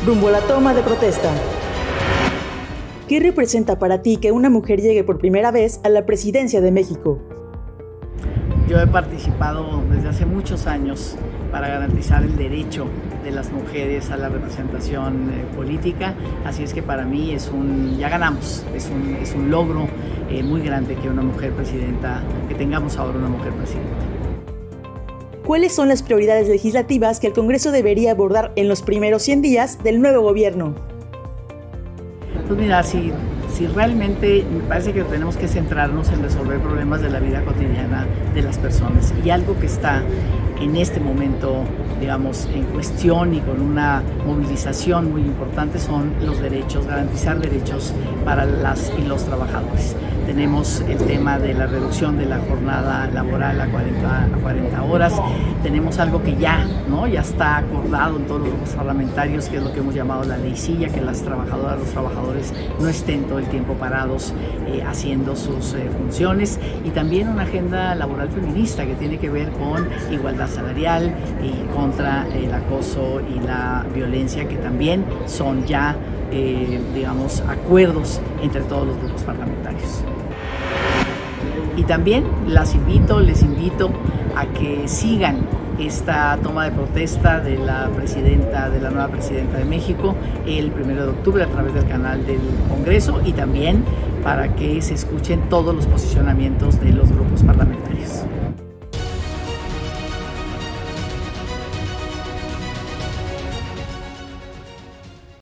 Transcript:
rumbo a la toma de protesta. ¿Qué representa para ti que una mujer llegue por primera vez a la presidencia de México? Yo he participado desde hace muchos años para garantizar el derecho de las mujeres a la representación política, así es que para mí ya ganamos, es un logro muy grande que una mujer presidenta, que tengamos ahora una mujer presidenta. ¿Cuáles son las prioridades legislativas que el Congreso debería abordar en los primeros 100 días del nuevo gobierno? Pues mira, si realmente me parece que tenemos que centrarnos en resolver problemas de la vida cotidiana de las personas, y algo que está en este momento, digamos, en cuestión y con una movilización muy importante son los derechos, garantizar derechos para las y los trabajadores. Tenemos el tema de la reducción de la jornada laboral a 40 horas. Tenemos algo que ya está acordado en todos los grupos parlamentarios, que es lo que hemos llamado la ley silla, que las trabajadoras, los trabajadores no estén todo el tiempo parados haciendo sus funciones, y también una agenda laboral feminista que tiene que ver con igualdad salarial y contra el acoso y la violencia, que también son ya digamos, acuerdos entre todos los grupos parlamentarios. Y también les invito a que sigan esta toma de protesta de la nueva presidenta de México el 1 de octubre a través del canal del Congreso, y también para que se escuchen todos los posicionamientos de los grupos parlamentarios.